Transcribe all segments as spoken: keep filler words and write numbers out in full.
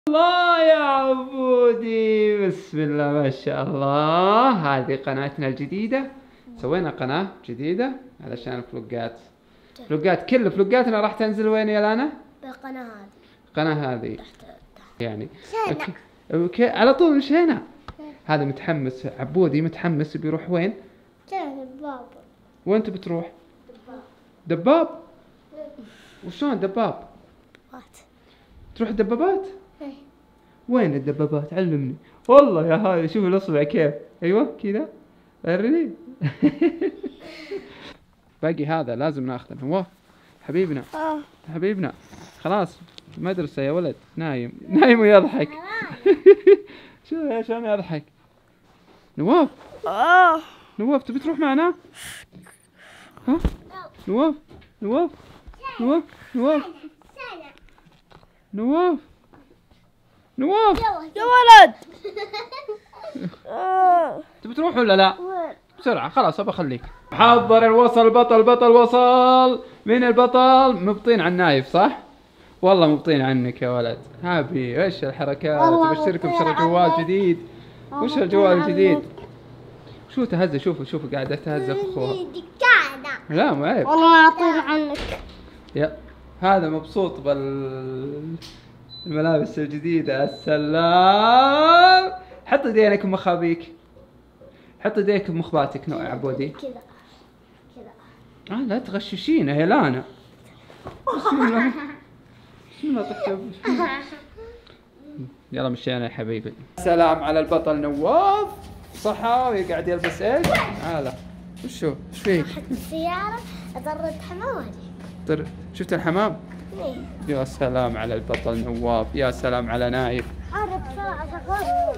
الله يا عبودي، بسم الله ما شاء الله. هذه قناتنا الجديدة، سوينا قناة جديدة علشان الفلوقات. فلوقات كل فلوقاتنا راح تنزل وين يا لانا؟ بالقناة هذه. القناة هذه يعني مشينا. اوكي على طول مشينا. هذا متحمس، عبودي متحمس بيروح وين؟ كان بابا. وين تبي تروح؟ دباب. دباب؟ وشلون دباب؟ وات. تروح الدبابات؟ ايه. وين الدبابات؟ علمني. والله يا هاي شوف الاصبع كيف. ايوه كذا وريني. باقي هذا لازم ناخذه. نواف حبيبنا اه. حبيبنا خلاص مدرسة يا ولد. نايم نايم ويضحك. شوف يا شلون يضحك. نواف اه. نواف تبي تروح معنا؟ ها؟ نواف نواف نواف نواف نواف نواف يا ولد. تبي تروح ولا لا؟ بسرعة خلاص ابى اخليك. حضر الوصل بطل بطل وصل. مين البطل؟ مبطين عن نايف صح؟ والله مبطين عنك يا ولد. هابي ايش الحركات؟ بشترك بشرى جوال جديد. وش الجوال الجديد؟ شو تهزه؟ شوفوا شوفوا قاعدة تهزه في اخوها. لا مو عيب. والله ما اطير عنك. يا هذا مبسوط بال الملابس الجديدة. السلام. حط يدينك بمخابيك. حط يديك بمخباتك نوع عبودي. كذا كذا. آه لا تغششينا يا لانا. بسم الله بسم الله تحسب. يلا مشينا يا حبيبي. سلام على البطل نواف. صحاوي قاعد يلبس ايش؟ تعال وشو؟ ايش فيك؟ رحت بالسيارة أضرت حمامي. طر... شفت الحمام؟ ايه. يا سلام على البطل نواف. يا سلام على نايف. عرف ساعة غلط.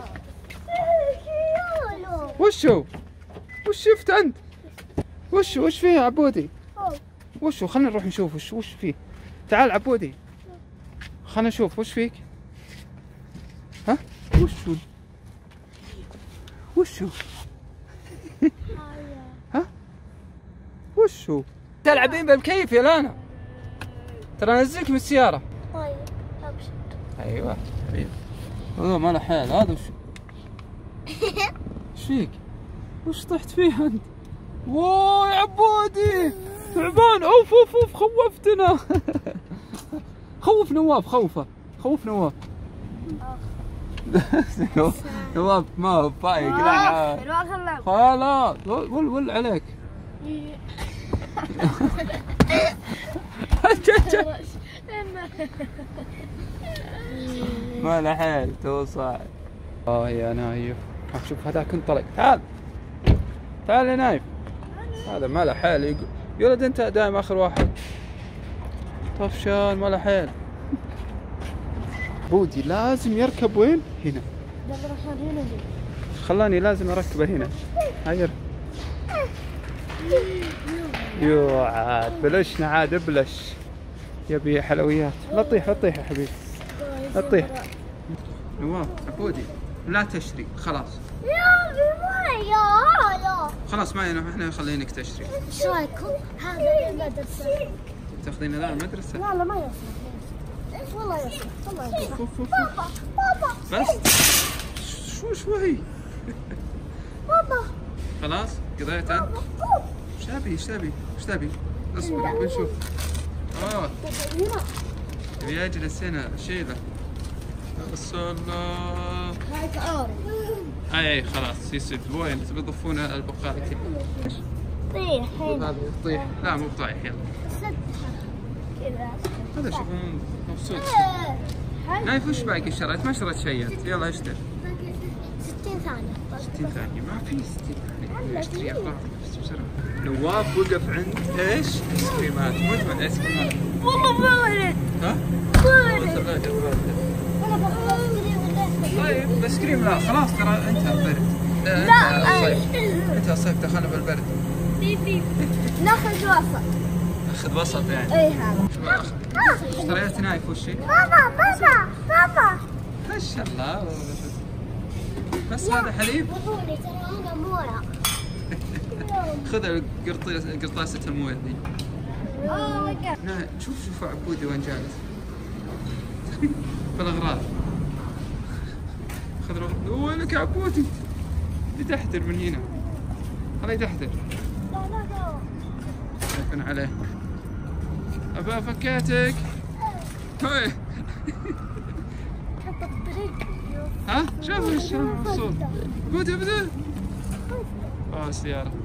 وشو؟ وش شفت انت؟ وش وش فيه يا عبودي؟ وشو؟ خلينا نروح نشوف وش وش فيه. تعال عبودي خلينا نشوف وش فيك. ها؟ وشو؟ وشو؟ ها؟ وشو؟ تلعبين بالكيف يا لانا. ترى انزلك من السيارة. طيب ابشر. ايوه حبيبي. والله ما له حيل هذا. وش ايش فيك؟ وش طحت فيه انت؟ واو يا عبودي تعبان. اوف اوف اوف خوفتنا. خوف نواف خوفه خوف نواف. نواف ما هو فايق. لا خلاص ول ول عليك. ما له حيل تو صاعد. اه يا نايف شوف هذاك انطلق. تعال تعال يا نايف. هذا ما له حيل يقول يا ولد انت دائما اخر واحد. طفشان ما له حيل. بودي لازم يركب وين؟ هنا. خلاني لازم اركبه هنا. هاي يو عاد بلشنا عاد ابلش. يبي حلويات. لا تطيح لا تطيح يا حبيبي لا تطيح. نواف عبودي لا تشتري خلاص. خلاص ما احنا خلينك تشتري. ايش رايكم؟ هذا المدرسة. تاخذينه لا المدرسة؟ لا لا ما يصلح. والله يصلح والله يصلح. بابا بابا بس شو شوي. بابا خلاص قضيت انت؟ ايش تبي ايش تبي ايش تبي؟ اصبر بنشوف. اوه تبي اجلس هنا شيله. السلام. هاي تعال. اي اي خلاص يسد. وين تبي تضفون البقاله كذا؟ طيح هنا. هذا يطيح. لا مو بطايح يلا. كذا. هذا شوف مبسوط. نايف وش باقي شريت؟ ما شريت شيء انت. يلا اشتري. ستين ثانية. ستين ثانية ما في ستين ثانية. اشتري اغراض بس بسرعة. نواف وقف عند ايش؟ ايس كريمات. مو تبغى ايس كريمات؟ والله بارد. ها؟ بارد. بارد بارد. انا بغير ايس كريم. طيب ايس كريم لا خلاص ترى انتهى البرد. لا انتهى الصيف. انتهى الصيف دخلنا بالبرد. بيبي ناخذ وسط. اخذ وسط يعني. اي هذا. شو اخذ؟ اشتريت نايف وش هي؟ بابا بابا بابا. ما شاء الله. بس هذا حليب. بطولي ترى انا مويه. خذ قرطاسة المويه ذي. اوه شوف شوف عبودي وين جالس. بالاغراض. ياخذ رغد. وينك يا عبودي؟ يتحتر من هنا. خليه يتحتر. لا لا لا. يكون عليه. أبا فكيتك. هاي. حطه بالطريق. ها؟ شوف ايش مبسوط. عبودي عبودي. اه السيارة.